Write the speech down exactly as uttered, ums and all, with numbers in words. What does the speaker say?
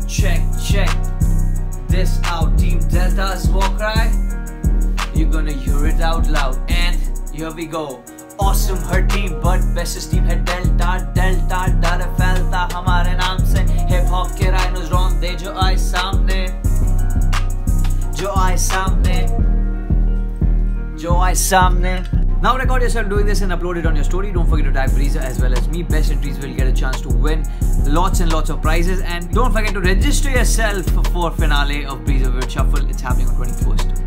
Check, check this out. Team Delta's war cry. You're gonna hear it out loud. And here we go. Awesome her team, but bestest team है Delta. Delta डर फैलता हमारे नाम से. Hip hop के rhinos रोंदे जो आए सामने, जो आए सामने, जो आए सामने. Now record yourself doing this and upload it on your story. Don't forget to tag Breezer as well as me. Best entries will get a chance to win lots and lots of prizes. And don't forget to register yourself for finale of Breezer Weird Shuffle. It's happening on twenty-first.